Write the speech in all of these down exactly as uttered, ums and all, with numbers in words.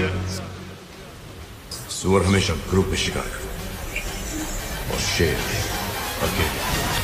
सुअर हमेशा ग्रुप में शिकार करता और शेर अकेले।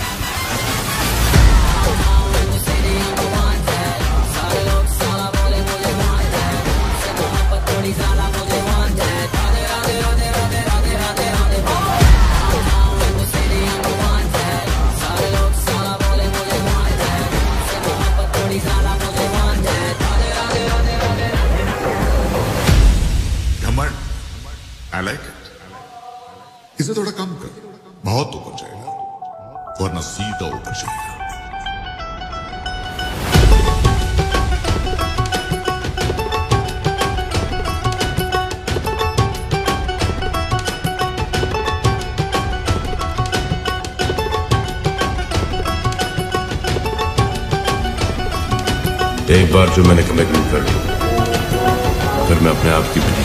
I like it. इसे थोड़ा कम कर, बहुत ऊपर जाएगा, वरना सीधा ऊपर जाएगा। एक बार जो मैंने कमिटमेंट कर ली, फिर मैं अपने आप की